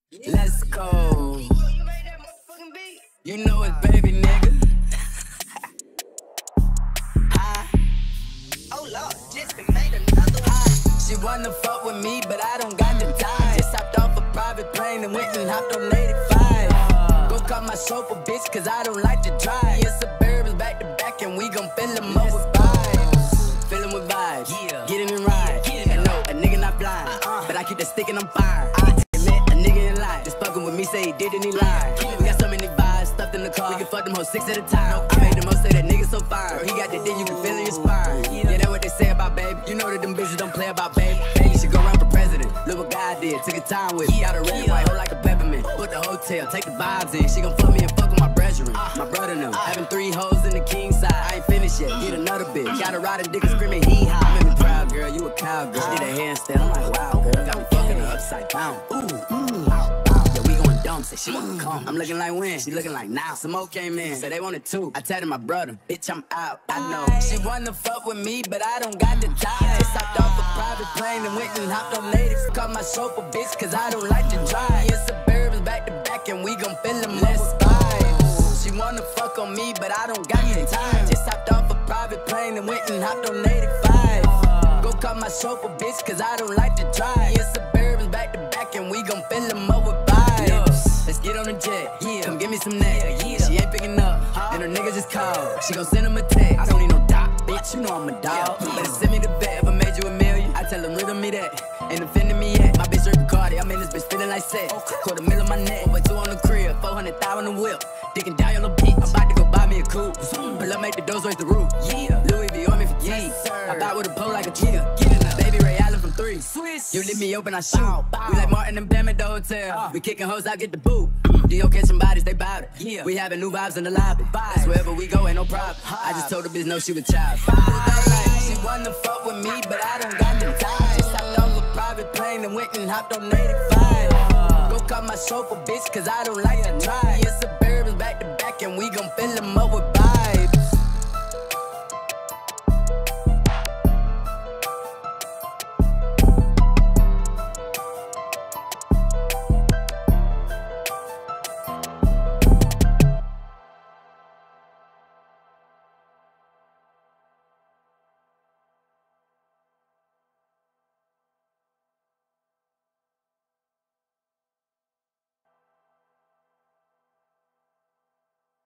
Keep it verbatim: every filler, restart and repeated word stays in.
Let's go. You know it's baby nigga. Hi. Oh Lord, just made another one. She wanna fuck with me, but I don't got the time. Just hopped off a private plane and went and hopped on eighty-five. Go call my chauffeur bitch, cause I don't like to drive. Yeah, Suburbans back to back and we gon' fill them up with vibes. Fill them with vibes, yeah. Get in and ride. And no, a nigga not blind, uh-uh. But I keep that stick and I'm fire. I admit, a nigga in line, just fucking with me, say he did and he lied. We got so many vibes stuffed in the car, we can fuck them hoes six at a time. I made the most say that nigga so fire. He got the thing you can feel in your spine. Yeah, that's what they say about baby. You know that them bitches don't play about baby. Baby should go run for president. Look what God did, took a time with. Got a red white hoe like a peppermint. Book the hotel, take the vibes in. She gon' fuck me and fuck with my brethren. My brother them, having three hoes in the king side. I ain't finished yet, get another bitch. Got a riding dick and screaming hee haw. I'm in the proud girl, you a cowgirl. Did a handstand, I'm like wow girl. Got me fucking her upside down. Ooh, ooh, ow, ow. Yeah, we going dumb, say she wanna come. I'm looking like when, she looking like now. Some more came in, said they wanted two. I tatted my brother, bitch I'm out. I know she wanna fuck with me, but I don't got the time. Just hopped off a private plane and went and hopped on native. Call my chauffeur bitch, cause I don't like to drive. Yeah, Suburbans back to back and we gon' fill them up with vibes. She wanna fuck on me, but I don't got the time. Just hopped off a private plane and went and hopped on eighty-five. Go call my chauffeur bitch, cause I don't like to drive. Yeah, Suburbans back to back and we gon' fill them up with vibes. Let's get on the jet, yeah. Come give me some neck, yeah. She ain't picking up, and her nigga just called. She gon' send him a text. I don't need no doc, bitch, you know I'm a dog. Better send me the bet if I made you a million. I tell him rhythm me that, ain't offending me yet. My bitch Rick Cardi, I'm in this bitch feeling like sex. Quarter mil on my neck, over two on the crib, four hundred thousand on the whip. Dicking down your little bitch, I'm about to go buy me a coupe. Pull up, make the doors raise the roof. Yeah, Louis V on me for keys. I buy with a pole like a cheetah. Baby Ray Allen from three. Swiss. You leave me open, I shoot. Bow, bow. We like Martin and Bam at the hotel. Uh. We kicking hoes, I get the boot. D O catching bodies, they bout it. Yeah. We having new vibes in the lobby. Vibes. Wherever we go, ain't no problem. I just told the bitch no, she was child. She wanna fuck with me, but I don't got the time. Just hopped off a private plane and went and hopped on eighty-five. Uh. Go call my chauffeur bitch, cause I don't like to drive. Yeah, Suburbans back to back and we gon' fill them up with